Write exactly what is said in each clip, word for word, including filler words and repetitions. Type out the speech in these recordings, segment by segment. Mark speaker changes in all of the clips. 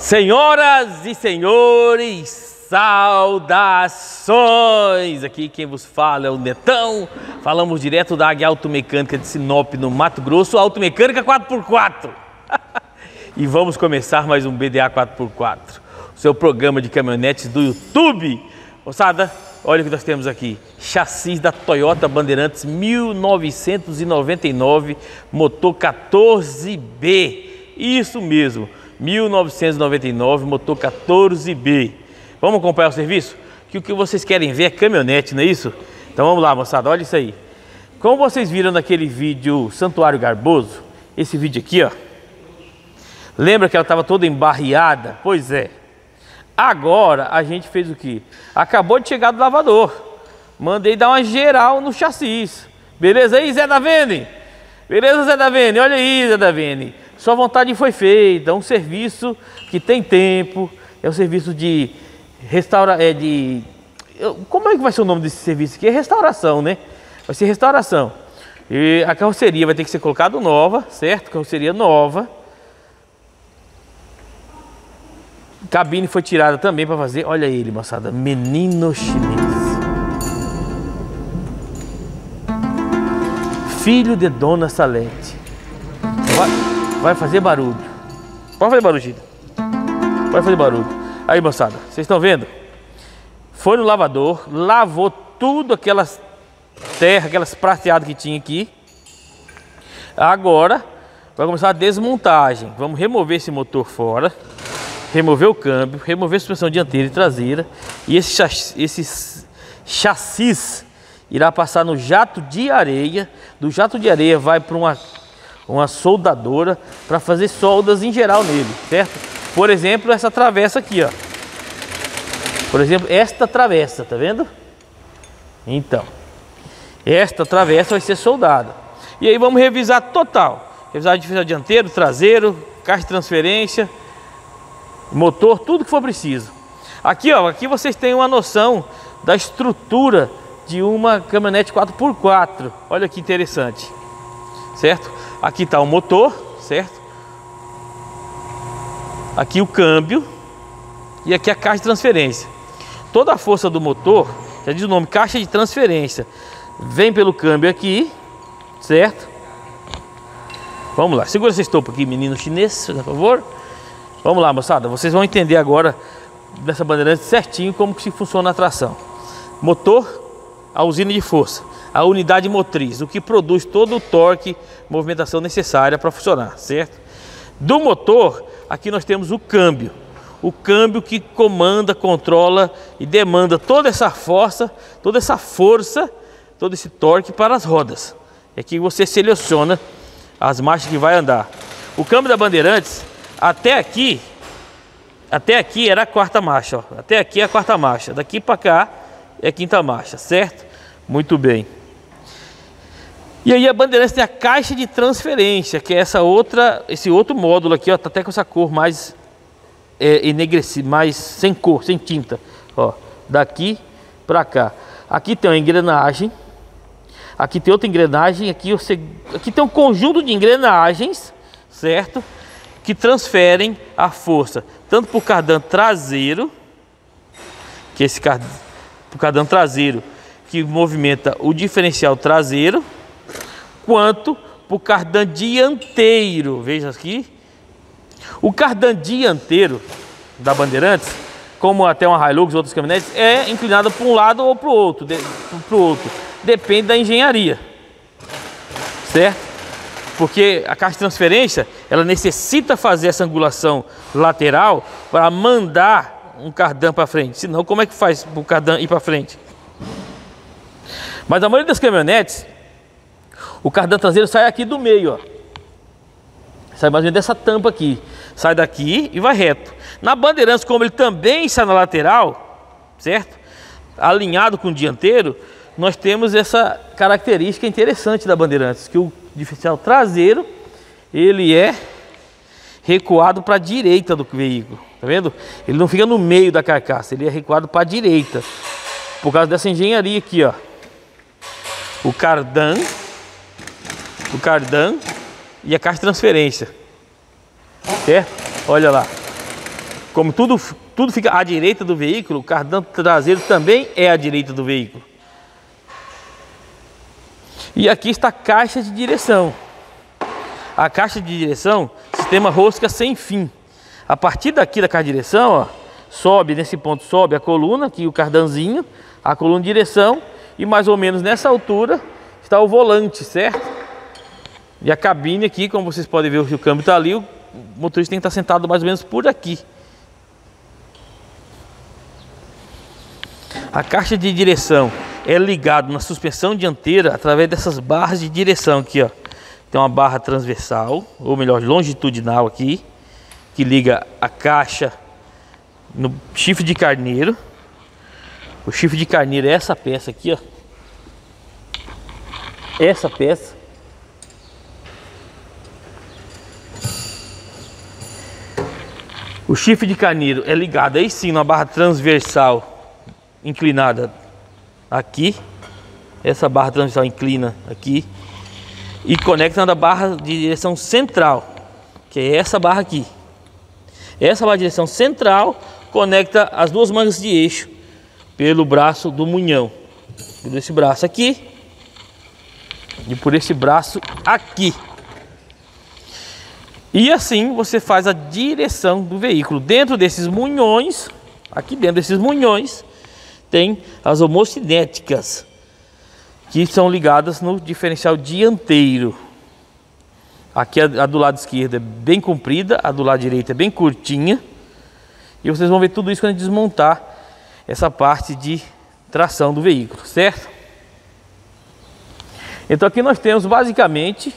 Speaker 1: Senhoras e senhores, saudações! Aqui quem vos fala é o Netão. Falamos direto da Águia Automecânica de Sinop, no Mato Grosso, Automecânica quatro por quatro. E vamos começar mais um B D A quatro por quatro, o seu programa de caminhonetes do YouTube. Moçada, olha o que nós temos aqui: chassis da Toyota Bandeirantes mil novecentos e noventa e nove, motor quatorze B. Isso mesmo, mil novecentos e noventa e nove, motor quatorze B. Vamos acompanhar o serviço? Que o que vocês querem ver é caminhonete, não é isso? Então vamos lá, moçada, olha isso aí. Como vocês viram naquele vídeo Santuário Garboso, esse vídeo aqui, ó, lembra que ela estava toda embarreada? Pois é. Agora a gente fez o que? Acabou de chegar do lavador. Mandei dar uma geral no chassis. Beleza aí, Zé da Vene? Beleza, Zé da Vene? Olha aí, Zé da Vene. Sua vontade foi feita. É um serviço que tem tempo. É um serviço de restaura... É de... Como é que vai ser o nome desse serviço aqui? É restauração, né? Vai ser restauração. E a carroceria vai ter que ser colocada nova, certo? Carroceria nova. Cabine foi tirada também para fazer. Olha ele, moçada, menino chinês, filho de Dona Salete. Vai, vai fazer barulho. Pode fazer barulho, Gida. Pode fazer barulho. Aí, moçada, vocês estão vendo? Foi no lavador, lavou tudo aquelas terra, aquelas prateadas que tinha aqui. Agora vai começar a desmontagem. Vamos remover esse motor fora, remover o câmbio, remover a suspensão dianteira e traseira, e esse chassi, esse chassis irá passar no jato de areia. Do jato de areia vai para uma, uma soldadora para fazer soldas em geral nele, certo? Por exemplo, essa travessa aqui, ó. Por exemplo, esta travessa, tá vendo? Então, esta travessa vai ser soldada. E aí vamos revisar total. Revisar o diferencial dianteiro, traseiro, caixa de transferência, motor, tudo que for preciso. Aqui, ó, aqui vocês têm uma noção da estrutura de uma caminhonete quatro por quatro. Olha que interessante, certo? Aqui está o motor, certo? Aqui o câmbio e aqui a caixa de transferência. Toda a força do motor, já diz o nome, caixa de transferência, vem pelo câmbio aqui, certo? Vamos lá, segura esse estopo aqui, menino chinês, por favor. Vamos lá, moçada, vocês vão entender agora dessa Bandeirante certinho como que se funciona a tração. Motor, a usina de força, a unidade motriz, o que produz todo o torque, movimentação necessária para funcionar, certo? Do motor, aqui nós temos o câmbio. O câmbio que comanda, controla e demanda toda essa força, toda essa força, todo esse torque para as rodas. É que você seleciona as marchas que vai andar. O câmbio da Bandeirantes, até aqui, até aqui era a quarta marcha, ó. Até aqui é a quarta marcha, daqui para cá é a quinta marcha, certo? Muito bem. E aí a Bandeirantes tem a caixa de transferência, que é essa outra, esse outro módulo aqui, ó, tá até com essa cor mais é, enegrecida, mais sem cor, sem tinta, ó, daqui para cá. Aqui tem uma engrenagem, aqui tem outra engrenagem, aqui você, aqui tem um conjunto de engrenagens, certo? Que transferem a força tanto para o cardan traseiro, que é esse cardan, o cardan traseiro que movimenta o diferencial traseiro, quanto para o cardan dianteiro. Veja aqui, o cardan dianteiro da Bandeirantes, como até uma Hilux e outras caminhonetes, é inclinado para um lado ou para o outro, de, para o outro, depende da engenharia, certo? Porque a caixa de transferência, ela necessita fazer essa angulação lateral para mandar um cardan para frente. Senão, como é que faz para o cardan ir para frente? Mas a maioria das caminhonetes, o cardan traseiro sai aqui do meio, ó. Sai mais ou menos dessa tampa aqui. Sai daqui e vai reto. Na Bandeirantes, como ele também sai na lateral, certo? Alinhado com o dianteiro, nós temos essa característica interessante da Bandeirantes, que o diferencial traseiro, ele é recuado para a direita do veículo, tá vendo? Ele não fica no meio da carcaça, ele é recuado para a direita, por causa dessa engenharia aqui, ó. O cardan, o cardan e a caixa de transferência, certo? Olha lá, como tudo, tudo fica à direita do veículo, o cardan traseiro também é à direita do veículo. E aqui está a caixa de direção. A caixa de direção, sistema rosca sem fim. A partir daqui da caixa de direção, ó, sobe, nesse ponto sobe a coluna, aqui o cardanzinho, a coluna de direção, e mais ou menos nessa altura está o volante, certo? E a cabine aqui, como vocês podem ver, o câmbio está ali, o motorista tem que estar sentado mais ou menos por aqui. A caixa de direção é ligada na suspensão dianteira através dessas barras de direção aqui, ó. Tem uma barra transversal, ou melhor, longitudinal aqui, que liga a caixa no chifre de carneiro. O chifre de carneiro é essa peça aqui, ó. Essa peça. O chifre de carneiro é ligado aí sim numa barra transversal inclinada aqui. Essa barra transversal inclina aqui e conecta na barra de direção central, que é essa barra aqui. Essa barra de direção central conecta as duas mangas de eixo pelo braço do munhão, por esse braço aqui e por esse braço aqui. E assim você faz a direção do veículo. Dentro desses munhões, aqui dentro desses munhões, tem as homocinéticas, que são ligadas no diferencial dianteiro. Aqui a, a do lado esquerdo é bem comprida, a do lado direito é bem curtinha. E vocês vão ver tudo isso quando a gente desmontar essa parte de tração do veículo, certo? Então aqui nós temos basicamente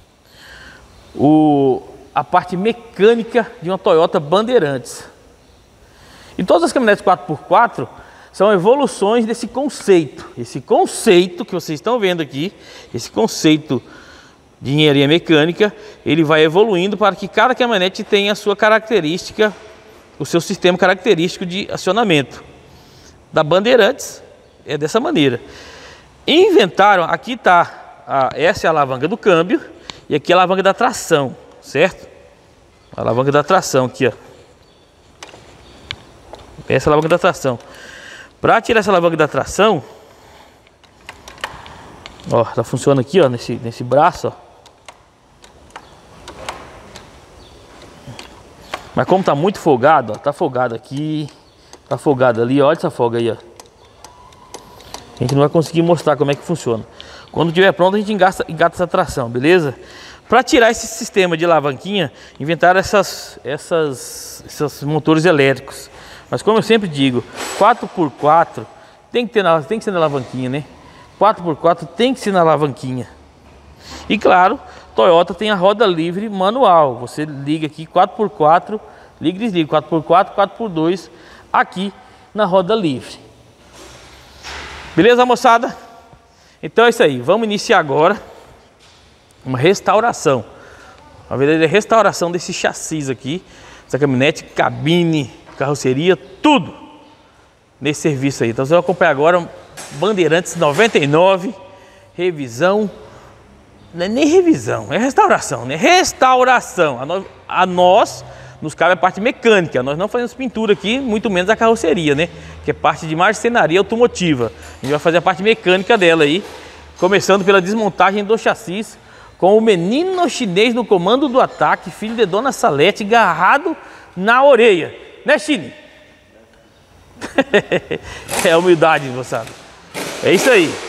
Speaker 1: o, a parte mecânica de uma Toyota Bandeirantes. E todas as caminhonetes quatro por quatro são evoluções desse conceito. Esse conceito que vocês estão vendo aqui, esse conceito de engenharia mecânica, ele vai evoluindo para que cada caminhonete tenha a sua característica, o seu sistema característico de acionamento. Da Bandeirantes é dessa maneira. Inventaram, aqui está, essa é a alavanca do câmbio e aqui é a alavanca da tração, certo? A alavanca da tração aqui, ó. Essa é a alavanca da tração. Para tirar essa alavanca da tração, ó, ela funciona aqui, ó, nesse, nesse braço, ó. Mas como tá muito folgado, ó, tá folgado aqui, tá folgado ali, ó, olha essa folga aí, ó. A gente não vai conseguir mostrar como é que funciona. Quando estiver pronto, a gente engata, engata essa tração, beleza? Para tirar esse sistema de alavanquinha, inventaram essas, essas, esses motores elétricos. Mas como eu sempre digo, quatro por quatro tem que ter na, tem que ser na alavanquinha, né? quatro por quatro tem que ser na alavanquinha. E claro, Toyota tem a roda livre manual. Você liga aqui quatro por quatro, liga e desliga, quatro por quatro, quatro por dois, aqui na roda livre. Beleza, moçada? Então é isso aí, vamos iniciar agora uma restauração. Na verdade é restauração desse chassi aqui, essa caminhonete, cabine, carroceria, tudo nesse serviço aí. Então você vai acompanhar agora Bandeirantes noventa e nove, revisão, não é nem revisão, é restauração, né? Restauração. A nós, a nós nos cabe a parte mecânica, nós não fazemos pintura aqui, muito menos a carroceria, né? Que é parte de marcenaria automotiva. A gente vai fazer a parte mecânica dela aí, começando pela desmontagem do chassi, com o menino chinês no comando do ataque, filho de Dona Salete, agarrado na orelha. Né, Chine? É humildade, moçada. É isso aí.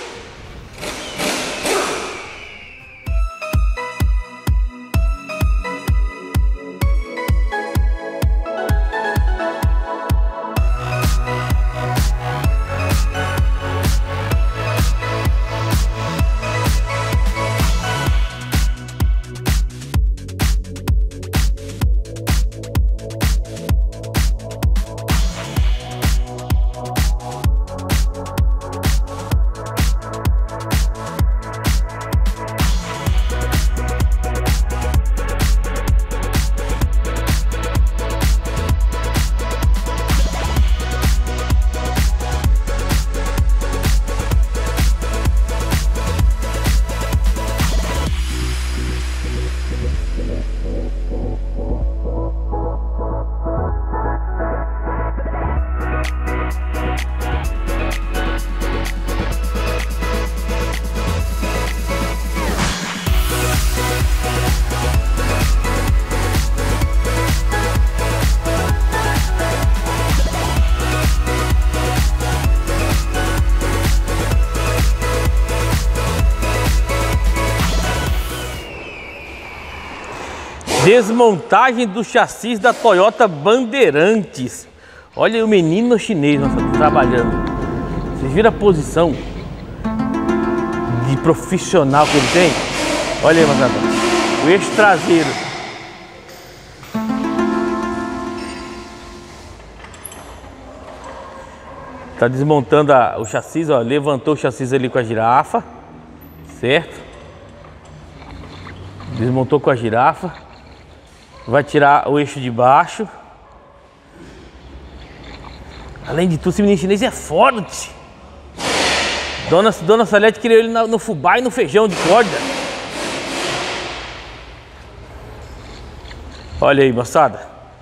Speaker 1: Desmontagem do chassi da Toyota Bandeirantes. Olha aí o menino chinês trabalhando. Vocês viram a posição de profissional que ele tem? Olha aí, moçada. O eixo traseiro. Tá desmontando a, o chassi, ó. Levantou o chassi ali com a girafa. Certo? Desmontou com a girafa. Vai tirar o eixo de baixo. Além de tudo, esse menino chinês é forte. Dona, Dona Salete queria ele no fubá e no feijão de corda. Olha aí, moçada.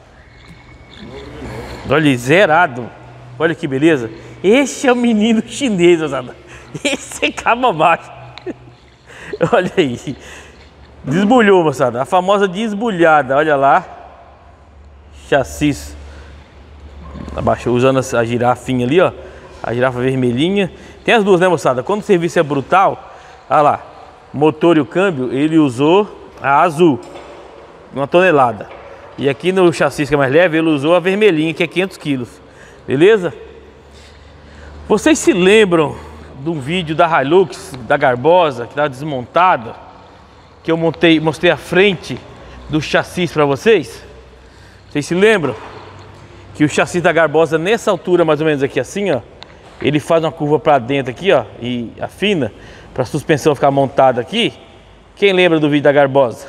Speaker 1: Olha aí, zerado. Olha que beleza. Esse é o menino chinês, moçada. Esse é cabo baixo. Olha aí. Desbulhou, moçada. A famosa desbulhada. Olha lá. Chassis. Abaixou, usando a girafinha ali, ó. A girafa vermelhinha. Tem as duas, né, moçada? Quando o serviço é brutal, olha lá. Motor e o câmbio, ele usou a azul. Uma tonelada. E aqui no chassi que é mais leve, ele usou a vermelhinha, que é quinhentos quilos. Beleza? Vocês se lembram de um vídeo da Hilux, da Garbosa, que estava desmontada? Que eu montei, mostrei a frente do chassi para vocês? Vocês se lembram? Que o chassi da Garbosa, nessa altura mais ou menos aqui assim, ó, ele faz uma curva para dentro aqui, ó, e afina para a suspensão ficar montada aqui. Quem lembra do vídeo da Garbosa?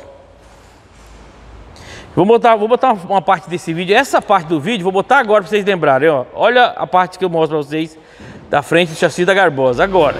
Speaker 1: Vou botar, vou botar uma parte desse vídeo, essa parte do vídeo, vou botar agora para vocês lembrarem, ó. Olha a parte que eu mostro para vocês da frente do chassi da Garbosa agora.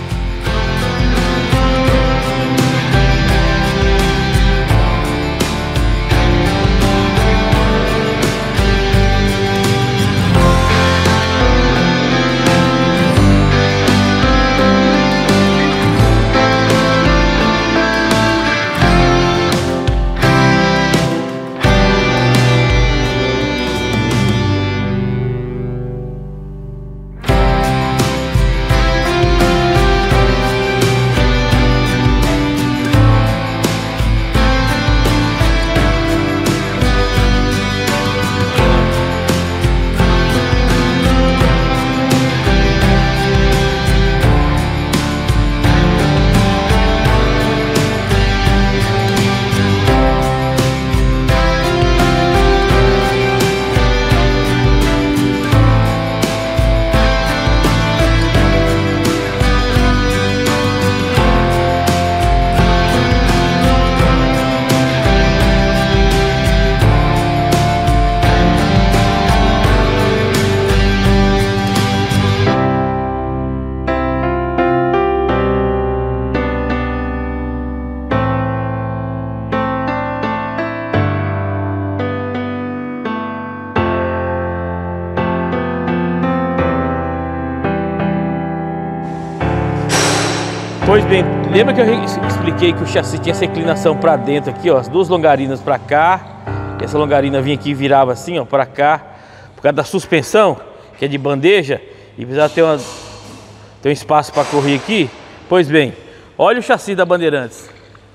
Speaker 1: Pois bem, lembra que eu expliquei que o chassi tinha essa inclinação para dentro aqui, ó, as duas longarinas para cá, e essa longarina vinha aqui e virava assim, ó, para cá, por causa da suspensão, que é de bandeja, e precisava ter, uma, ter um espaço para correr aqui. Pois bem, olha o chassi da Bandeirantes.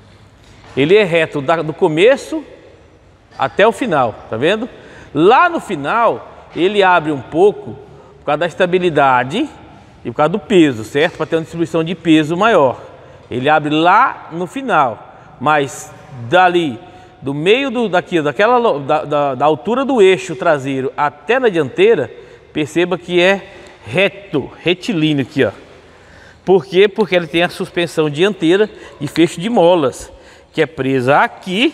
Speaker 1: Ele é reto da, do começo até o final, tá vendo? Lá no final, ele abre um pouco por causa da estabilidade e por causa do peso, certo? Para ter uma distribuição de peso maior. Ele abre lá no final, mas dali, do meio do, daqui, daquela, da, da, da altura do eixo traseiro até na dianteira, perceba que é reto, retilíneo aqui, ó. Por quê? Porque ele tem a suspensão dianteira de fecho de molas, que é presa aqui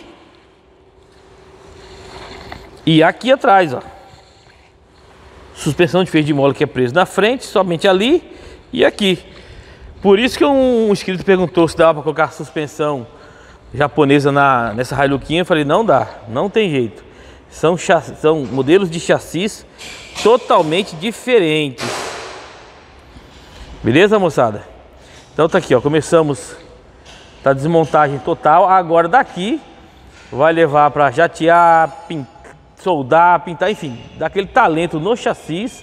Speaker 1: e aqui atrás, ó. Suspensão de fecho de mola que é presa na frente, somente ali e aqui. Por isso que um inscrito perguntou se dava para colocar suspensão japonesa na, nessa Hiluxinha. Eu falei, não dá, não tem jeito. São, são modelos de chassis totalmente diferentes. Beleza, moçada? Então tá aqui, ó, começamos a desmontagem total. Agora daqui vai levar para jatear, pintar, soldar, pintar, enfim, dar aquele talento no chassis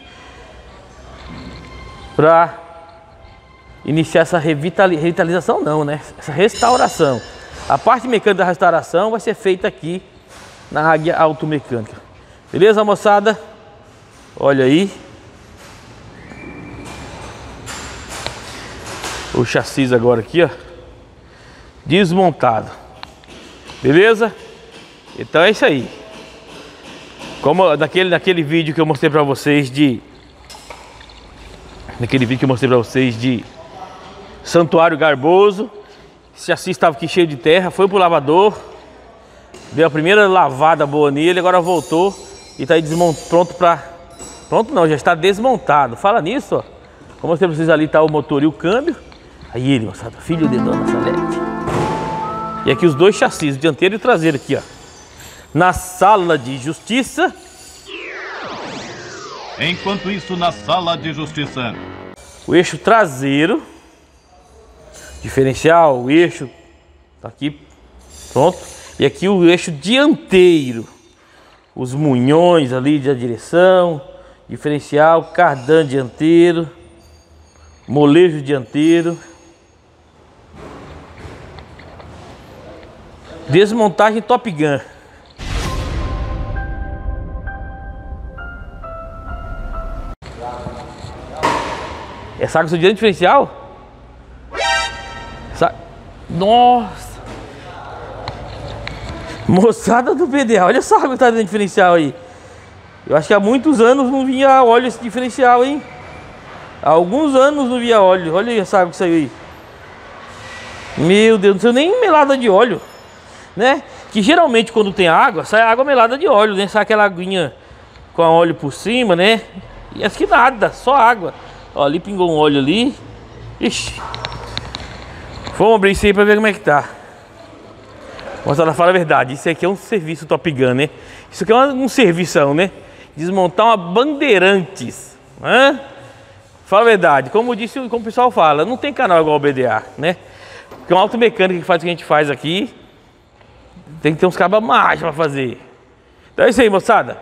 Speaker 1: para iniciar essa revitalização, não, né? Essa restauração. A parte mecânica da restauração vai ser feita aqui na Águia Automecânica. Beleza, moçada? Olha aí. O chassi agora aqui, ó, desmontado. Beleza? Então é isso aí. Como naquele, naquele vídeo que eu mostrei pra vocês de... Naquele vídeo que eu mostrei pra vocês de Santuário Garboso. Esse chassi estava aqui cheio de terra, foi pro lavador. Deu a primeira lavada boa nele, agora voltou e tá aí desmont... pronto pra... Pronto não, já está desmontado. Fala nisso, ó. Como eu mostrei pra vocês ali, tá o motor e o câmbio. Aí ele, moçada, filho de Dona Salete. E aqui os dois chassis, o dianteiro e o traseiro aqui, ó. Na sala de justiça.
Speaker 2: Enquanto isso, na sala de justiça,
Speaker 1: o eixo traseiro, diferencial, o eixo tá aqui, pronto. E aqui o eixo dianteiro, os munhões ali da direção, diferencial, cardan dianteiro, molejo dianteiro. Desmontagem Top Gun. Essa água de diferencial? Essa... Nossa! Moçada do B D A, olha essa água que tá dentro do diferencial aí. Eu acho que há muitos anos não vinha óleo esse diferencial, hein? Há alguns anos não vinha óleo. Olha aí essa água que saiu aí. Meu Deus, não saiu nem melada de óleo, né? Que geralmente quando tem água, sai água melada de óleo, né? Sai aquela aguinha com óleo por cima, né? E aqui nada, só água. Ó, ali pingou um óleo ali. Ixi. Vamos abrir isso aí pra ver como é que tá. Moçada, fala a verdade, isso aqui é um serviço Top Gun, né? Isso aqui é um, um servição, né? Desmontar uma Bandeirantes, né? Fala a verdade, como disse, como o pessoal fala, não tem canal igual ao B D A, né? Porque é um automecânico que faz o que a gente faz aqui, tem que ter uns cabos mais pra fazer. Então é isso aí, moçada.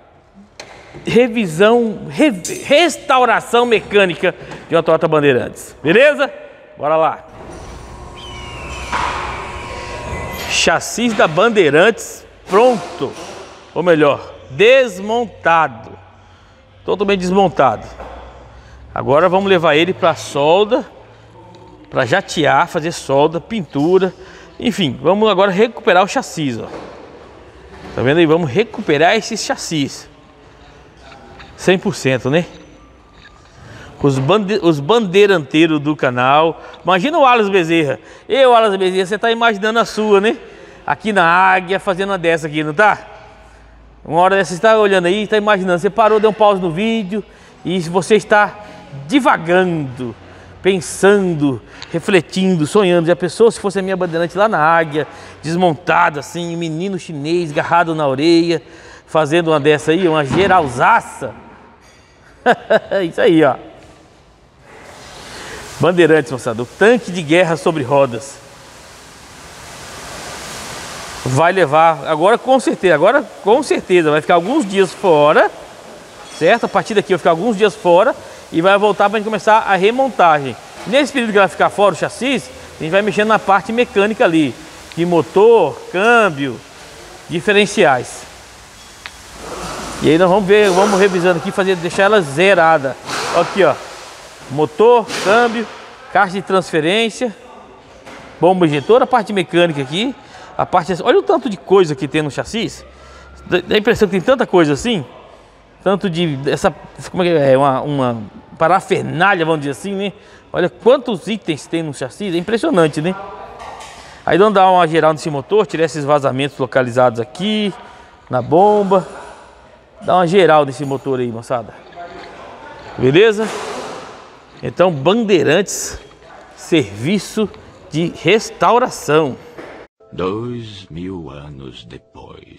Speaker 1: Revisão, re, restauração mecânica de uma Toyota Bandeirantes. Beleza? Bora lá. Chassi da Bandeirantes pronto. Ou melhor, desmontado. Totalmente desmontado. Agora vamos levar ele para solda, para jatear, fazer solda, pintura. Enfim, vamos agora recuperar o chassi, ó. Tá vendo aí? Vamos recuperar esses chassis. cem por cento, né? Os, bande os bandeiranteiros do canal. Imagina o Wallace Bezerra. Ei, Wallace Bezerra, você tá imaginando a sua, né? Aqui na Águia, fazendo uma dessa aqui, não tá? Uma hora dessa você está olhando aí, está imaginando. Você parou, deu um pause no vídeo e você está divagando, pensando, refletindo, sonhando. Já pensou se fosse a minha bandeirante lá na Águia, desmontada assim, menino chinês, agarrado na orelha, fazendo uma dessa aí, uma geralzaça. Isso aí, ó. Bandeirantes, moçada, o tanque de guerra sobre rodas. Vai levar, agora com certeza, agora com certeza, vai ficar alguns dias fora, certo? A partir daqui vai ficar alguns dias fora e vai voltar para a gente começar a remontagem. Nesse período que vai ficar fora o chassi, a gente vai mexendo na parte mecânica ali, de motor, câmbio, diferenciais. E aí nós vamos ver, vamos revisando aqui, fazer, deixar ela zerada. Aqui, ó, motor, câmbio, caixa de transferência, bomba injetora, a parte mecânica aqui. A parte, olha o tanto de coisa que tem no chassi. Dá a impressão que tem tanta coisa assim. Tanto de essa, como é que é, uma, uma parafernália, vamos dizer assim, né? Olha quantos itens tem no chassi, é impressionante, né? Aí vamos dar uma geral nesse motor, tirar esses vazamentos localizados aqui na bomba. Dá uma geral nesse motor aí, moçada. Beleza? Então, Bandeirantes, serviço de restauração.
Speaker 3: Dois mil anos depois.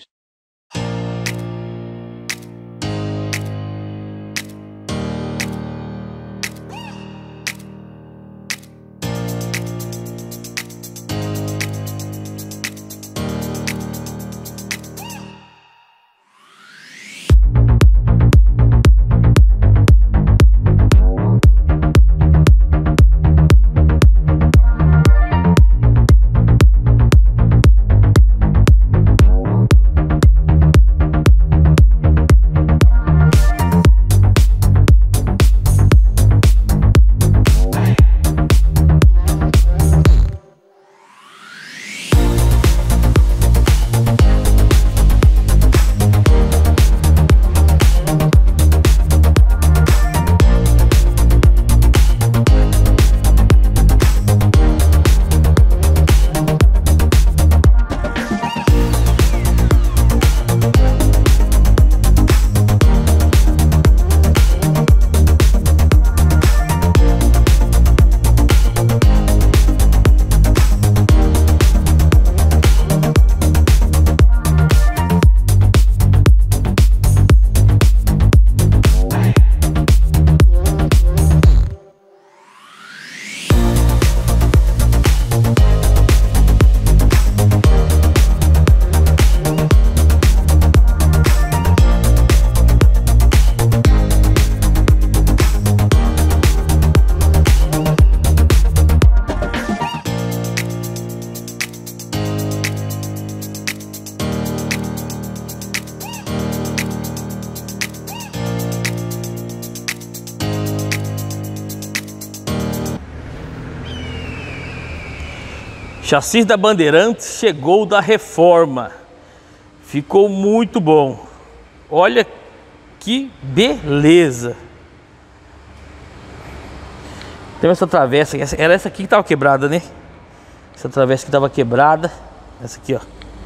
Speaker 1: Chassi da Bandeirantes chegou da reforma. Ficou muito bom. Olha que beleza. Tem essa travessa, era essa aqui que estava quebrada, né? Essa travessa que estava quebrada. Essa aqui, ó.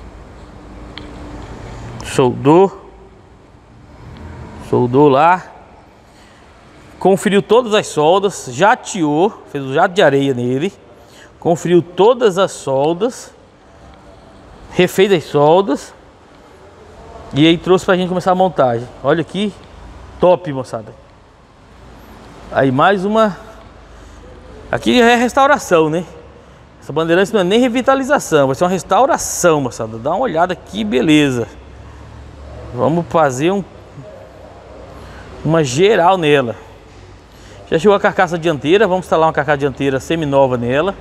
Speaker 1: Soldou. Soldou lá. Conferiu todas as soldas. Jateou. Fez um jato de areia nele. Conferiu todas as soldas. Refez as soldas. E aí trouxe pra gente começar a montagem. Olha aqui. Top, moçada. Aí mais uma. Aqui é restauração, né? Essa Bandeirantes não é nem revitalização, vai ser uma restauração, moçada. Dá uma olhada que beleza. Vamos fazer um, uma geral nela. Já chegou a carcaça dianteira, vamos instalar uma carcaça dianteira semi-nova nela.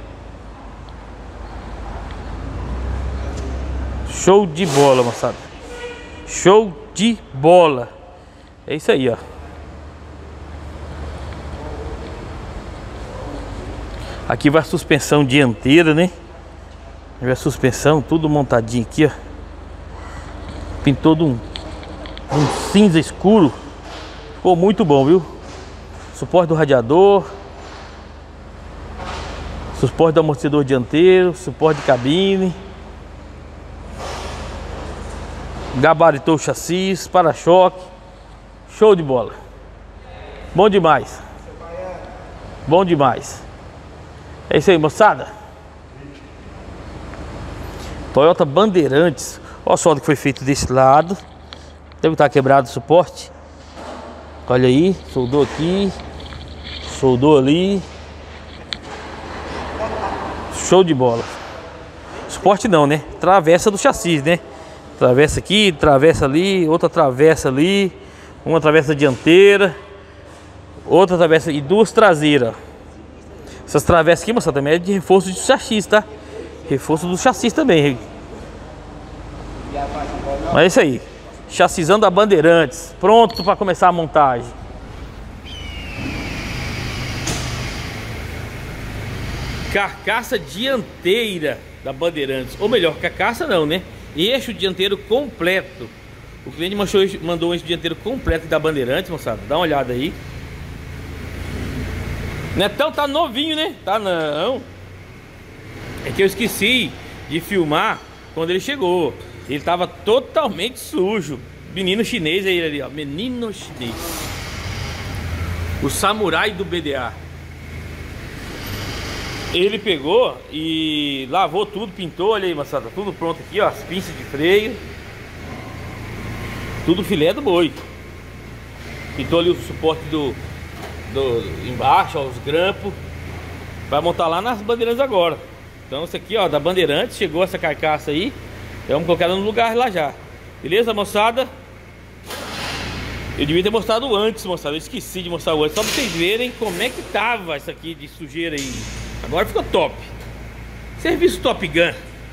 Speaker 1: Show de bola, moçada. Show de bola. É isso aí, ó. Aqui vai a suspensão dianteira, né? Vai a suspensão, tudo montadinho aqui, ó. Pintou de um, um cinza escuro. Ficou muito bom, viu? Suporte do radiador. Suporte do amortecedor dianteiro. Suporte de cabine. Gabaritou o chassi, para-choque. Show de bola. Bom demais. Bom demais. É isso aí, moçada. Toyota Bandeirantes. Olha a solda que foi feita desse lado. Deve estar quebrado o suporte. Olha aí, soldou aqui. Soldou ali. Show de bola. Suporte não, né? Travessa do chassi, né? Travessa aqui, travessa ali, outra travessa ali. Uma travessa dianteira. Outra travessa e duas traseiras. Essas travessas aqui, moçada, também é de reforço de chassi, tá? Reforço do chassi também. Mas é isso aí. Chassizão da Bandeirantes. Pronto para começar a montagem. Carcaça dianteira da Bandeirantes. Ou melhor, carcaça não, né? Eixo dianteiro completo. O cliente mandou um eixo dianteiro completo da Bandeirantes, moçada. Dá uma olhada aí. Netão tá novinho, né? Tá não. É que eu esqueci de filmar quando ele chegou. Ele tava totalmente sujo. Menino chinês aí ali, ó. Menino chinês. O samurai do B D A. Ele pegou e lavou tudo, pintou, olha aí, moçada. Tudo pronto aqui, ó. As pinças de freio. Tudo filé do boi. Pintou ali o suporte do... Do, embaixo, ó, os grampos. Vai montar lá nas Bandeirantes agora. Então isso aqui, ó, da Bandeirantes. Chegou essa carcaça aí. Vamos colocar ela no lugar lá já. Beleza, moçada? Eu devia ter mostrado antes, moçada. Eu esqueci de mostrar antes, só pra vocês verem como é que tava isso aqui de sujeira aí. Agora ficou top. Serviço Top Gun.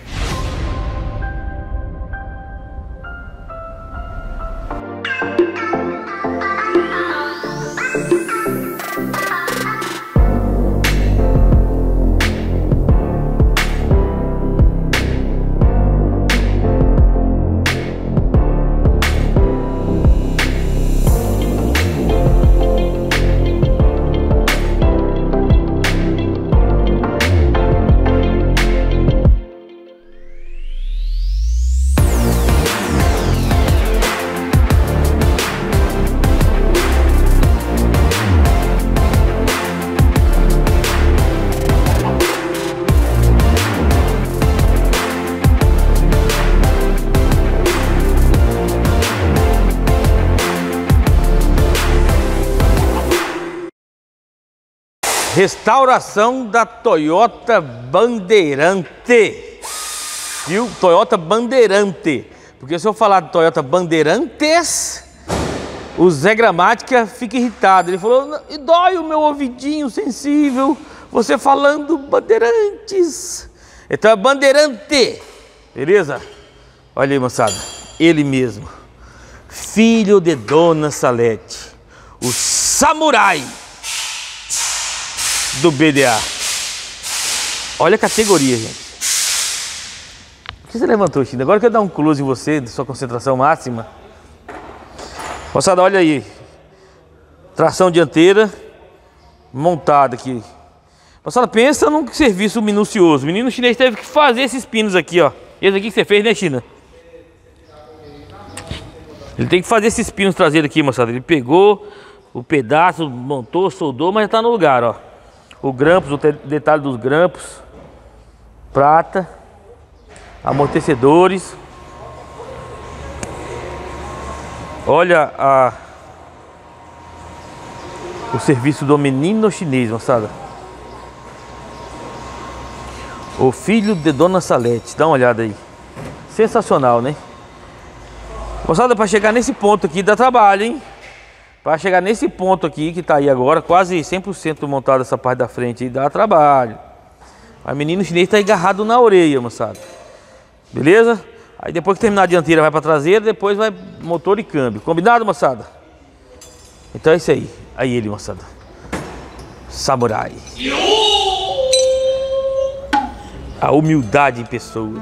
Speaker 1: Restauração da Toyota Bandeirante. Viu? Toyota Bandeirante. Porque se eu falar de Toyota Bandeirantes, o Zé Gramática fica irritado. Ele falou, e dói o meu ouvidinho sensível, você falando Bandeirantes. Então é Bandeirante. Beleza? Olha aí, moçada. Ele mesmo. Filho de Dona Salete. O samurai do B D A. Olha a categoria, gente. que você levantou, China? Agora eu quero dar um close em você, de sua concentração máxima. Moçada, olha aí. Tração dianteira montada aqui. Moçada, pensa num serviço minucioso. O menino chinês teve que fazer esses pinos aqui, ó. Esse aqui que você fez, né, China? Ele tem que fazer esses pinos traseiros aqui, moçada. Ele pegou o pedaço, montou, soldou, mas já tá no lugar, ó. O grampos, o detalhe dos grampos. Prata. Amortecedores. Olha a... o serviço do menino chinês, moçada. O filho de Dona Salete. Dá uma olhada aí. Sensacional, né? Moçada, para chegar nesse ponto aqui dá trabalho, hein? Para chegar nesse ponto aqui que tá aí agora, quase cem por cento montado essa parte da frente aí, dá trabalho. Mas o menino chinês tá agarrado na orelha, moçada. Beleza? Aí depois que terminar a dianteira vai para traseira, depois vai motor e câmbio. Combinado, moçada? Então é isso aí. Aí ele, moçada. Samurai. A humildade em pessoa.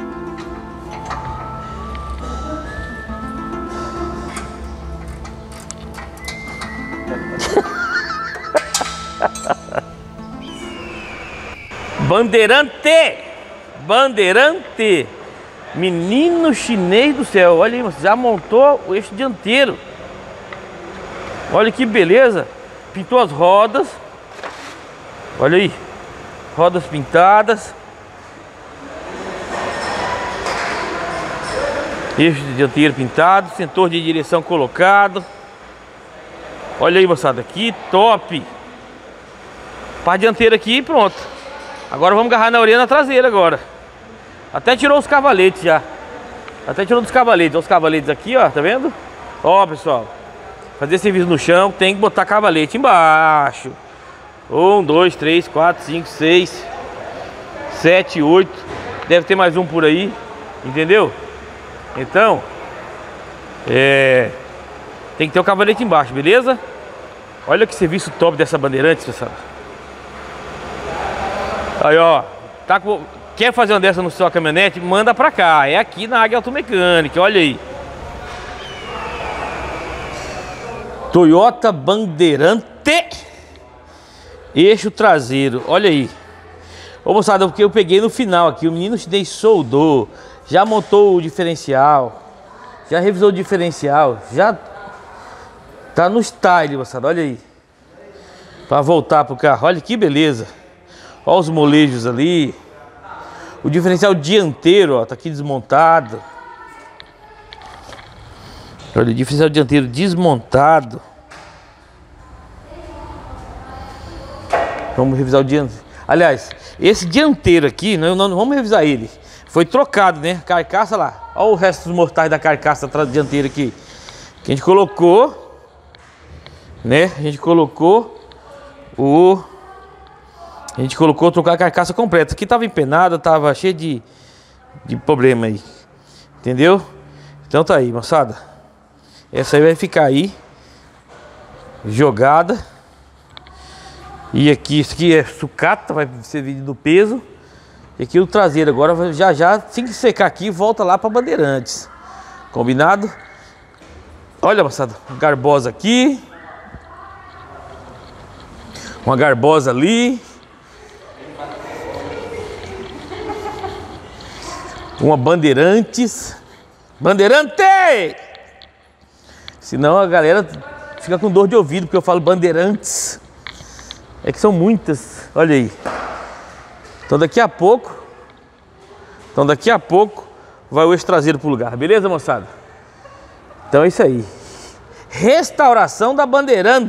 Speaker 1: Bandeirante! Bandeirante! Menino chinês do céu. Olha aí, já montou o eixo dianteiro. Olha que beleza. Pintou as rodas. Olha aí. Rodas pintadas. Eixo dianteiro pintado. Sensor de direção colocado. Olha aí, moçada. Que top. Parte dianteira aqui e pronto. Agora vamos agarrar na orelha na traseira agora. Até tirou os cavaletes já. Até tirou dos cavaletes. Olha os cavaletes aqui, ó. Tá vendo? Ó, pessoal. Fazer serviço no chão tem que botar cavalete embaixo. Um, dois, três, quatro, cinco, seis, sete, oito. Deve ter mais um por aí. Entendeu? Então, é... tem que ter o cavalete embaixo, beleza? Olha que serviço top dessa Bandeirantes, pessoal. Aí, ó. Tá com... Quer fazer uma dessa no sua caminhonete? Manda pra cá. É aqui na Águia Automecânica. Olha aí. Toyota Bandeirante. Eixo traseiro. Olha aí. Ô, moçada, porque eu peguei no final aqui. O menino chinês soldou. Já montou o diferencial. Já revisou o diferencial. Já tá no style, moçada. Olha aí. Pra voltar pro carro. Olha que beleza. Olha os molejos ali. O diferencial dianteiro, ó, tá aqui desmontado. Olha, o diferencial dianteiro desmontado. Vamos revisar o dianteiro. Aliás, esse dianteiro aqui, não, não, não vamos revisar ele. Foi trocado, né? Carcaça lá. Olha o resto dos mortais da carcaça dianteira aqui. Que a gente colocou, né? A gente colocou o... A gente colocou, trocar a carcaça completa. Aqui tava empenada, tava cheio de, de problema aí. Entendeu? Então tá aí, moçada. Essa aí vai ficar aí. Jogada. E aqui, isso aqui é sucata, vai servir do peso. E aqui o traseiro agora, já já, assim que secar aqui, volta lá pra Bandeirantes. Combinado? Olha, moçada, garbosa aqui. Uma garbosa ali. Uma Bandeirantes. Bandeirante! Senão a galera fica com dor de ouvido, porque eu falo Bandeirantes. É que são muitas. Olha aí. Então daqui a pouco. Então daqui a pouco vai o eixo traseiro pro lugar. Beleza, moçada? Então é isso aí. Restauração da Bandeirante.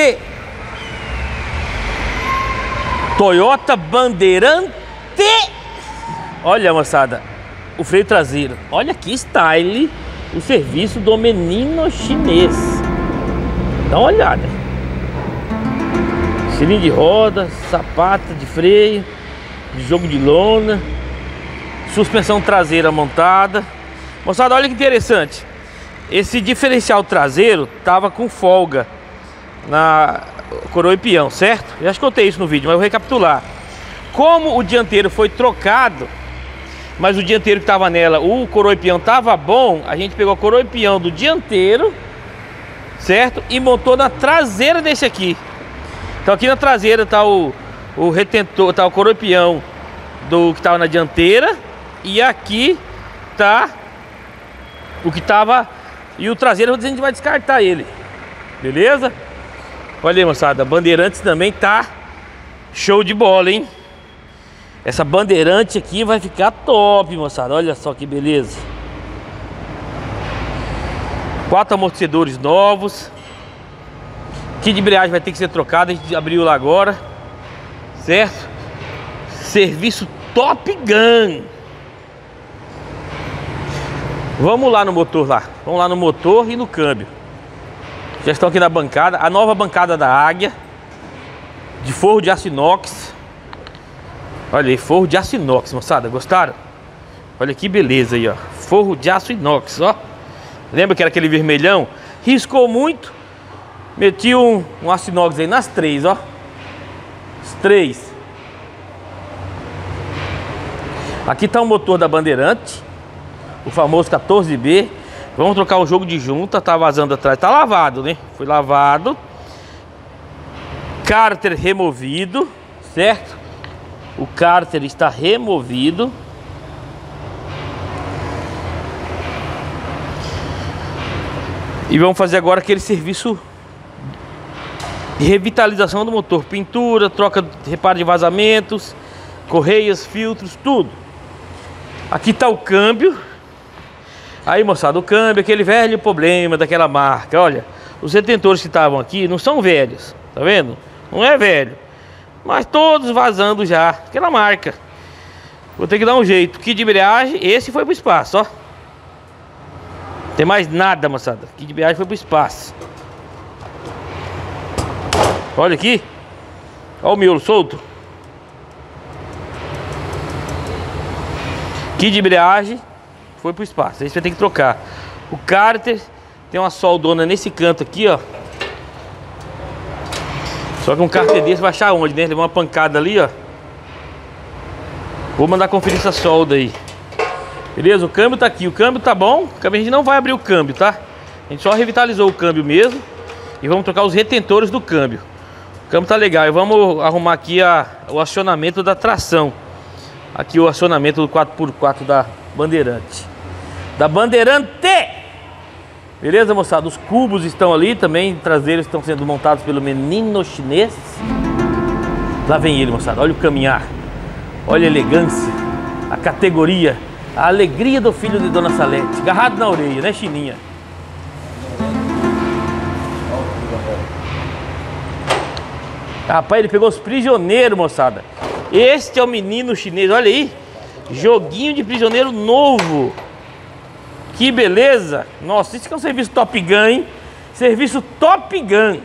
Speaker 1: Toyota Bandeirante. Olha, moçada. O freio traseiro. Olha que style. O serviço do menino chinês. Dá uma olhada. Cilindro de roda, sapata de freio, de jogo de lona, suspensão traseira montada. Moçada, olha que interessante. Esse diferencial traseiro tava com folga na coroa e peão, certo? Eu já contei isso no vídeo, mas eu vou recapitular. Como o dianteiro foi trocado, mas o dianteiro que tava nela, o coroa e peão tava bom, a gente pegou o coroa e peão do dianteiro, certo? E montou na traseira desse aqui. Então aqui na traseira tá o, o retentor, tá o coroa e peão do que tava na dianteira, e aqui tá o que tava, e o traseiro a gente vai descartar ele, beleza? Olha aí, moçada, a Bandeirantes também tá show de bola, hein? Essa Bandeirante aqui vai ficar top, moçada. Olha só que beleza. Quatro amortecedores novos. Kit de embreagem vai ter que ser trocado. A gente abriu lá agora, certo? Serviço Top Gun. Vamos lá no motor lá. Vamos lá no motor e no câmbio. Já estão aqui na bancada. A nova bancada da Águia, de forro de aço inox. Olha aí, forro de aço inox, moçada, gostaram? Olha que beleza aí, ó. Forro de aço inox, ó. Lembra que era aquele vermelhão? Riscou muito. Meti um, um aço inox aí nas três, ó. Os três. Aqui tá o motor da Bandeirante, o famoso quatorze B. Vamos trocar o jogo de junta. Tá vazando atrás, tá lavado, né? Foi lavado. Cárter removido, certo? O cárter está removido. E vamos fazer agora aquele serviço de revitalização do motor. Pintura, troca, reparo de vazamentos, correias, filtros, tudo. Aqui está o câmbio. Aí, moçada, o câmbio, aquele velho problema daquela marca. Olha, os retentores que estavam aqui não são velhos, tá vendo? Não é velho, mas todos vazando já. Aquela marca. Vou ter que dar um jeito. Kit de embreagem, esse foi pro espaço, ó. Não tem mais nada, moçada. Kit de embreagem foi pro espaço. Olha aqui. Olha o miolo solto. Kit de embreagem foi pro espaço. Esse vai ter que trocar. O cárter tem uma soldona nesse canto aqui, ó. Só que um cárter desse vai achar onde, né? Levou uma pancada ali, ó. Vou mandar conferir essa solda aí. Beleza? O câmbio tá aqui. O câmbio tá bom. O câmbio, a gente não vai abrir o câmbio, tá? A gente só revitalizou o câmbio mesmo. E vamos trocar os retentores do câmbio. O câmbio tá legal. E vamos arrumar aqui a, o acionamento da tração. Aqui o acionamento do quatro por quatro da Bandeirante. Da Bandeirante! Beleza, moçada? Os cubos estão ali também, traseiros estão sendo montados pelo menino chinês. Lá vem ele, moçada. Olha o caminhar. Olha a elegância, a categoria, a alegria do filho de Dona Salete. Agarrado na orelha, né, Chininha? Rapaz, ele pegou os prisioneiros, moçada. Este é o menino chinês, olha aí. Joguinho de prisioneiro novo. Que beleza! Nossa, isso que é um serviço Top Gun, hein? Serviço Top Gun.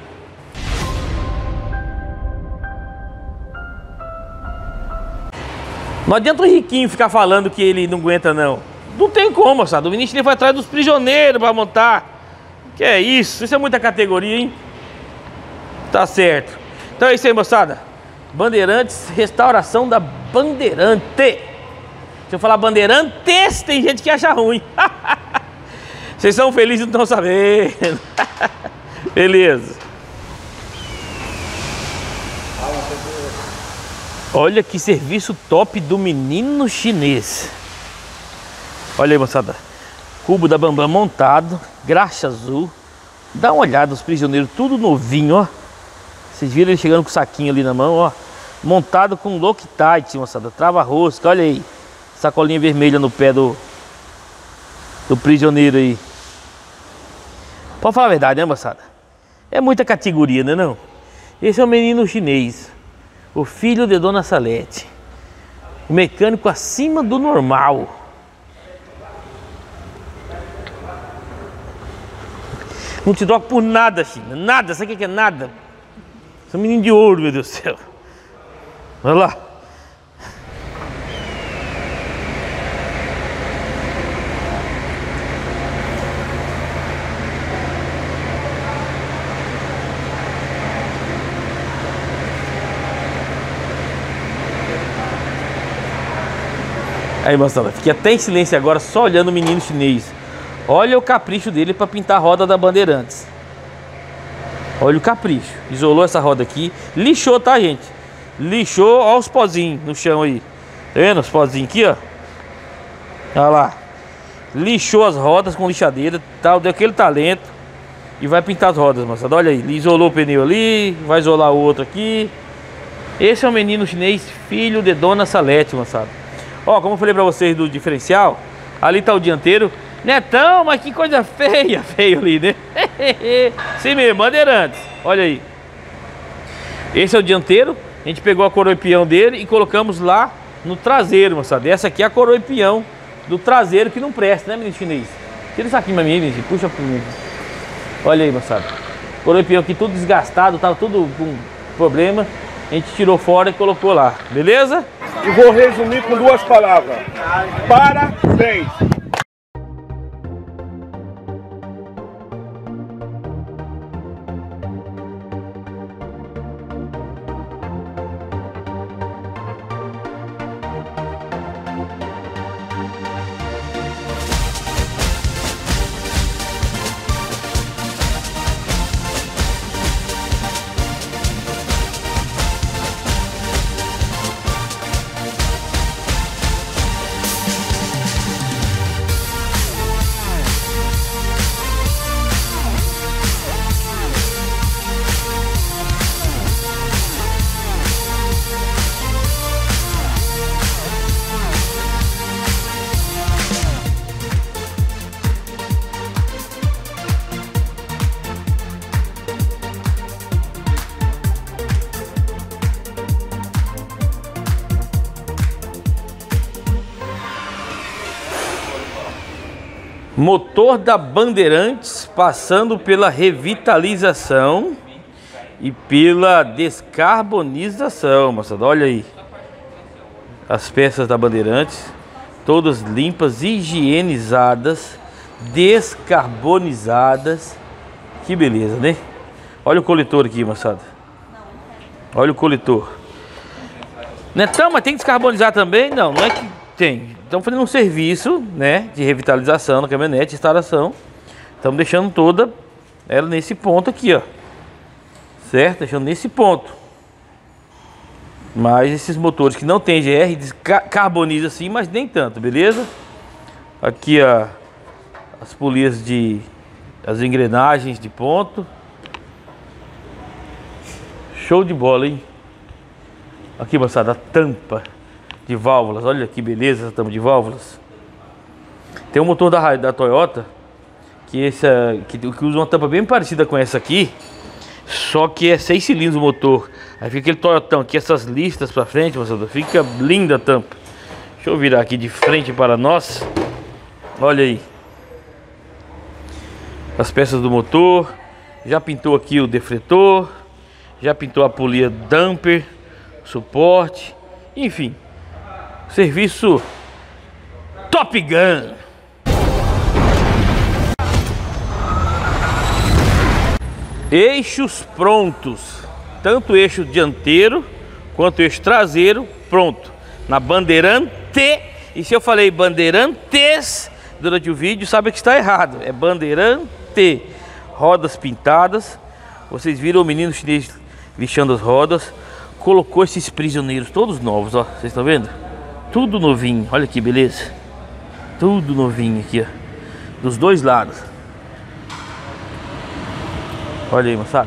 Speaker 1: Não adianta o riquinho ficar falando que ele não aguenta, não. Não tem como, moçada. O ministro foi atrás dos prisioneiros para montar. Que é isso? Isso é muita categoria, hein? Tá certo. Então é isso aí, moçada. Bandeirantes, restauração da Bandeirante. Se eu falar Bandeirantes, tem gente que acha ruim. Vocês são felizes e não estão sabendo. Beleza. Olha que serviço top do menino chinês. Olha aí, moçada. Cubo da Bambam montado. Graxa azul. Dá uma olhada, os prisioneiros tudo novinho, ó. Vocês viram ele chegando com o saquinho ali na mão, ó. Montado com Loctite, moçada. Trava rosca, olha aí. Sacolinha vermelha no pé do do prisioneiro aí. Pode falar a verdade, né, moçada? É muita categoria, né, não? Esse é o menino chinês, o filho de Dona Salete. O mecânico acima do normal. Não te troca por nada, China. Nada, sabe o que é nada? Você é um menino de ouro, meu Deus do céu. Olha lá. Aí, moçada, fiquei até em silêncio agora, só olhando o menino chinês. Olha o capricho dele para pintar a roda da Bandeirantes. Olha o capricho. Isolou essa roda aqui. Lixou, tá, gente? Lixou. Olha os pozinhos no chão aí. Tá vendo os pozinhos aqui, ó? Olha lá. Lixou as rodas com lixadeira. Tal, deu aquele talento. E vai pintar as rodas, moçada. Olha aí. Ele isolou o pneu ali. Vai isolar o outro aqui. Esse é o menino chinês, filho de Dona Salete, moçada. Ó, como eu falei pra vocês do diferencial, ali tá o dianteiro. Netão, mas que coisa feia, feio ali, né? Sim mesmo, Bandeirantes. Olha aí. Esse é o dianteiro. A gente pegou a coroa e peão dele e colocamos lá no traseiro, moçada. Essa aqui é a coroa e peão do traseiro que não presta, né, menino chinês? Tira isso aqui pra mim, menino. Puxa pra mim. Olha aí, moçada. Coroa e peão aqui tudo desgastado, tava tudo com problema. A gente tirou fora e colocou lá, beleza?
Speaker 4: E vou resumir com duas palavras. Parabéns!
Speaker 1: Motor da Bandeirantes passando pela revitalização e pela descarbonização, moçada. Olha aí as peças da Bandeirantes, todas limpas, higienizadas, descarbonizadas. Que beleza, né? Olha o coletor aqui, moçada. Olha o coletor. Netão, mas tem que descarbonizar também? Não, não é que tem. Estamos fazendo um serviço, né, de revitalização na caminhonete, instalação. Estamos deixando toda ela nesse ponto aqui, ó. Certo? Deixando nesse ponto. Mas esses motores que não tem G R, descarboniza sim, mas nem tanto, beleza? Aqui, ó, as polias de... as engrenagens de ponto. Show de bola, hein? Aqui, moçada, a tampa de válvulas. Olha que beleza essa tampa de válvulas. Tem um motor da, da Toyota que, essa, que, que usa uma tampa bem parecida com essa aqui, só que é seis cilindros o motor. Aí fica aquele Toyotão aqui, essas listas pra frente, moçada. Fica linda a tampa. Deixa eu virar aqui de frente para nós. Olha aí as peças do motor. Já pintou aqui o defletor, já pintou a polia damper, suporte, enfim, serviço Top Gun. Eixos prontos, tanto o eixo dianteiro quanto o eixo traseiro pronto na Bandeirante. E se eu falei Bandeirantes durante o vídeo, sabe que está errado, é Bandeirante. Rodas pintadas. Vocês viram o menino chinês lixando as rodas. Colocou esses prisioneiros todos novos, ó. Vocês estão vendo? Tudo novinho, olha que beleza. Tudo novinho aqui, ó. Dos dois lados. Olha aí, moçada.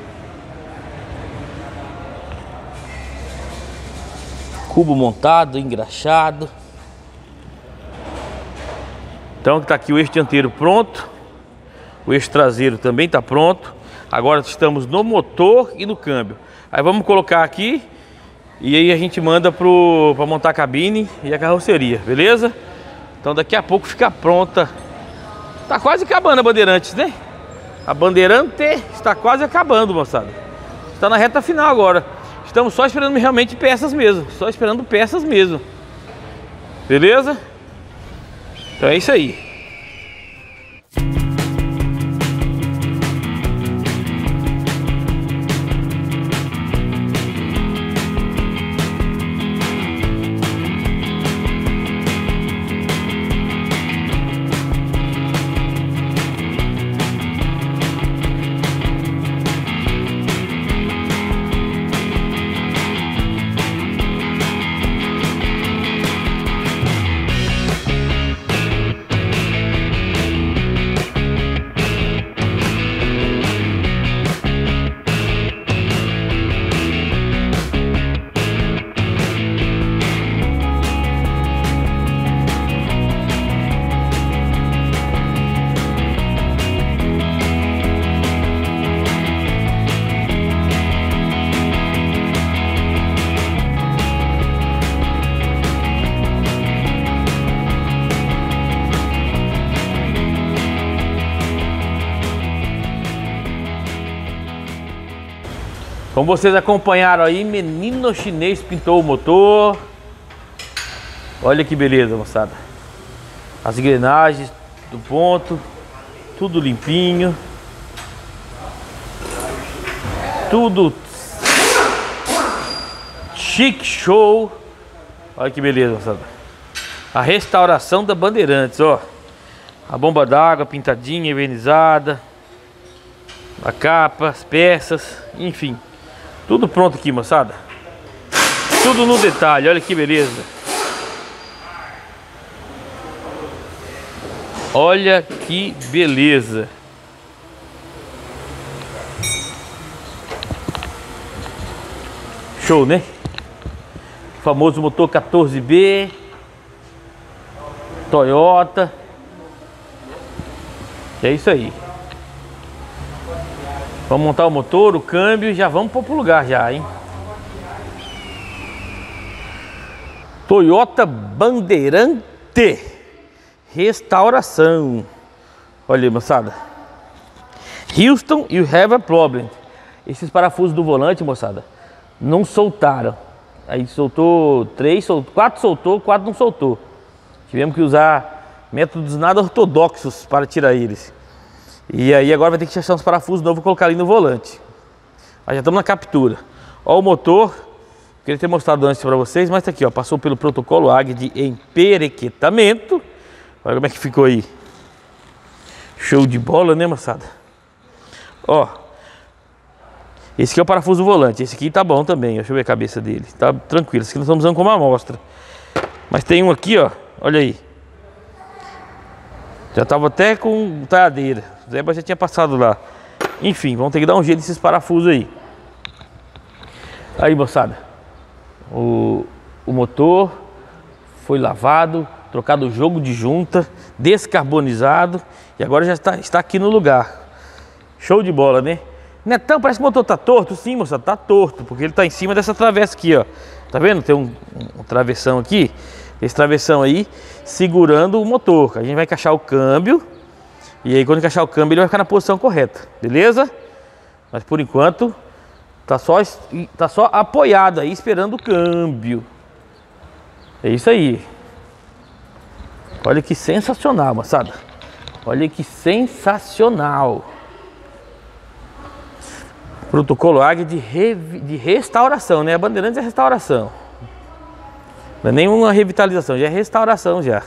Speaker 1: Cubo montado, engraxado. Então tá aqui o eixo dianteiro pronto. O eixo traseiro também está pronto. Agora estamos no motor e no câmbio. Aí vamos colocar aqui e aí a gente manda para montar a cabine e a carroceria, beleza? Então daqui a pouco fica pronta. Tá quase acabando a Bandeirantes, né? A Bandeirante está quase acabando, moçada. Está na reta final agora. Estamos só esperando realmente peças mesmo. Só esperando peças mesmo. Beleza? Então é isso aí. Como vocês acompanharam aí, menino chinês pintou o motor. Olha que beleza, moçada. As engrenagens do ponto, tudo limpinho. Tudo chique, show. Olha que beleza, moçada. A restauração da Bandeirantes, ó. A bomba d'água pintadinha, envernizada. A capa, as peças, enfim. Tudo pronto aqui, moçada. Tudo no detalhe, olha que beleza. Olha que beleza. Show, né? O famoso motor quatorze B Toyota. É isso aí. Vamos montar o motor, o câmbio e já vamos pôr pro lugar já, hein? Toyota Bandeirante restauração. Olha aí, moçada. Houston, you have a problem. Esses parafusos do volante, moçada, não soltaram. Aí soltou três, soltou, quatro soltou, quatro não soltou. Tivemos que usar métodos nada ortodoxos para tirar eles. E aí agora vai ter que achar uns parafusos novos e colocar ali no volante. Mas já estamos na captura. Ó o motor. Queria ter mostrado antes para vocês, mas tá aqui, ó. Passou pelo protocolo A G de emperequetamento. Olha como é que ficou aí. Show de bola, né, moçada? Ó. Esse aqui é o parafuso do volante. Esse aqui tá bom também. Deixa eu ver a cabeça dele. Tá tranquilo. Esse aqui nós estamos usando como amostra. Mas tem um aqui, ó. Olha aí. Já tava até com talhadeira. O Zé já tinha passado lá. Enfim, vamos ter que dar um jeito nesses parafusos aí. Aí, moçada. O, o motor foi lavado, trocado o jogo de junta, descarbonizado. E agora já está, está aqui no lugar. Show de bola, né? Netão, parece que o motor tá torto. Sim, moçada, tá torto. Porque ele tá em cima dessa travessa aqui, ó. Tá vendo? Tem um, um travessão aqui. Esse travessão aí segurando o motor. A gente vai encaixar o câmbio. E aí quando encaixar o câmbio ele vai ficar na posição correta. Beleza? Mas por enquanto tá só, tá só apoiado aí esperando o câmbio. É isso aí. Olha que sensacional, moçada. Olha que sensacional. Protocolo A G de, re, de restauração, né? A Bandeirantes é restauração. Não é nenhuma revitalização, já é restauração já.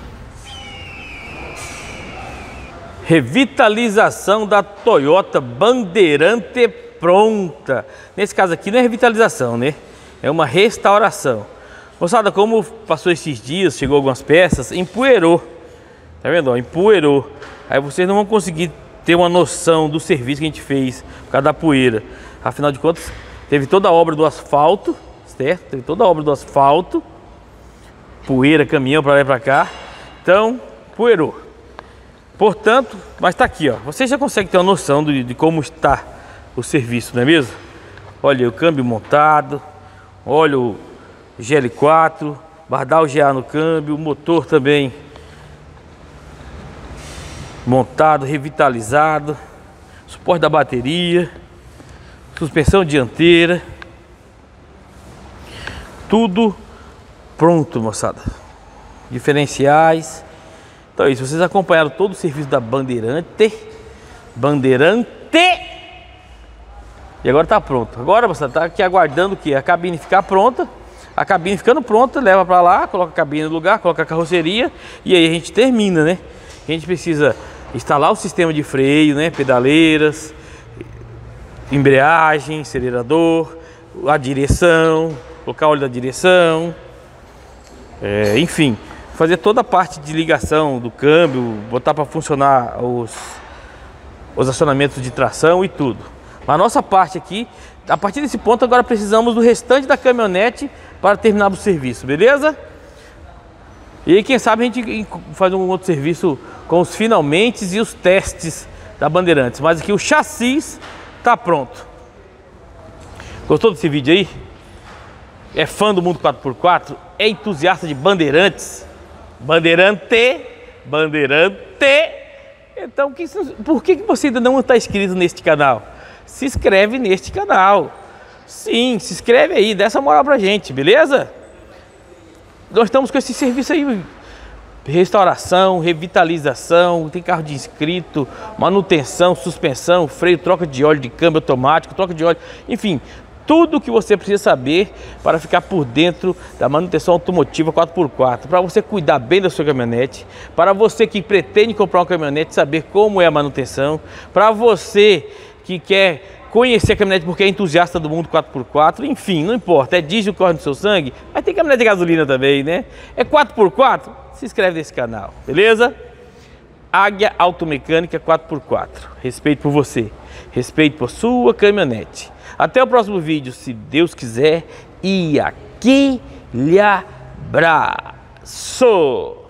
Speaker 1: Revitalização da Toyota Bandeirante pronta. Nesse caso aqui não é revitalização, né? É uma restauração. Moçada, como passou esses dias, chegou algumas peças, empoeirou. Tá vendo? Ó, empoeirou. Aí vocês não vão conseguir ter uma noção do serviço que a gente fez por causa da poeira. Afinal de contas, teve toda a obra do asfalto, certo? Teve toda a obra do asfalto. Poeira, caminhão para lá e para cá. Então, poeirou. Portanto, mas tá aqui, ó. Você já consegue ter uma noção de, de como está o serviço, não é mesmo? Olha o câmbio montado. Olha o G L quatro. Bardal G A no câmbio. O motor também montado, revitalizado. Suporte da bateria. Suspensão dianteira. Tudo pronto, moçada. Diferenciais. Então é isso, vocês acompanharam todo o serviço da Bandeirante. Bandeirante. E agora tá pronto. Agora, moçada, tá aqui aguardando o que? A cabine ficar pronta. A cabine ficando pronta, leva para lá, coloca a cabine no lugar, coloca a carroceria. E aí a gente termina, né? A gente precisa instalar o sistema de freio, né? Pedaleiras, embreagem, acelerador, a direção, colocar o óleo da direção. É, enfim, fazer toda a parte de ligação do câmbio, botar para funcionar os, os acionamentos de tração e tudo. Mas a nossa parte aqui, a partir desse ponto agora precisamos do restante da caminhonete para terminar o serviço, beleza? E aí quem sabe a gente faz um outro serviço com os finalmente e os testes da Bandeirantes. Mas aqui o chassi tá pronto. Gostou desse vídeo aí? É fã do Mundo quatro por quatro? É entusiasta de Bandeirantes? Bandeirante, Bandeirante. Então, que, por que você ainda não está inscrito neste canal? Se inscreve neste canal. Sim, se inscreve aí, dá essa moral pra gente, beleza? Nós estamos com esse serviço aí, restauração, revitalização, tem carro de inscrito, manutenção, suspensão, freio, troca de óleo de câmbio automático, troca de óleo, enfim, tudo que você precisa saber para ficar por dentro da manutenção automotiva quatro por quatro, para você cuidar bem da sua caminhonete, para você que pretende comprar uma caminhonete, saber como é a manutenção, para você que quer conhecer a caminhonete porque é entusiasta do mundo quatro por quatro, enfim, não importa, é diesel que corre no seu sangue, mas tem caminhonete de gasolina também, né? É quatro por quatro? Se inscreve nesse canal, beleza? Águia Automecânica quatro por quatro, respeito por você, respeito por sua caminhonete. Até o próximo vídeo, se Deus quiser, e aquele abraço!